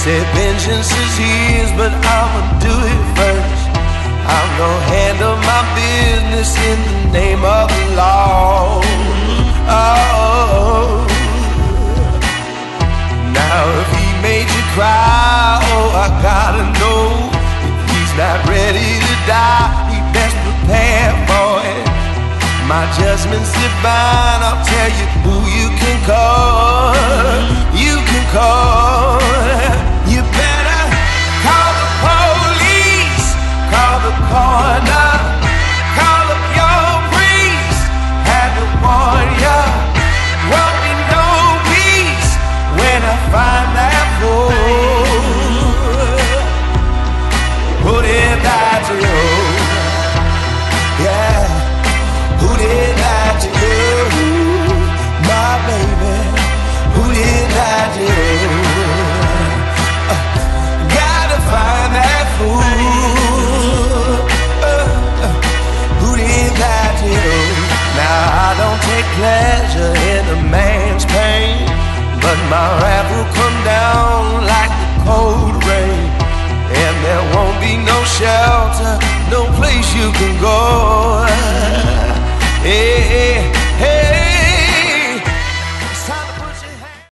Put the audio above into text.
Said vengeance is his, but I'ma do it first. I'm gonna handle my business in the name of the law. Oh, now if he made you cry, oh, I gotta know. If he's not ready to die, he best prepare for it. My judgment's divine, I'll tell you who you can call. You can call. You better call the police, call the coroner, call up your priest, had to warn ya. Won't be no peace when I find that fool. Who did that to you? Yeah. Who did that to you, my baby? Who did that to you? Gotta find that fool. Who did that to you? Now I don't take pleasure in a man's pain, but my wrath will come down like the cold rain, and there won't be no shelter, no place you can go. Hey, hey, hey.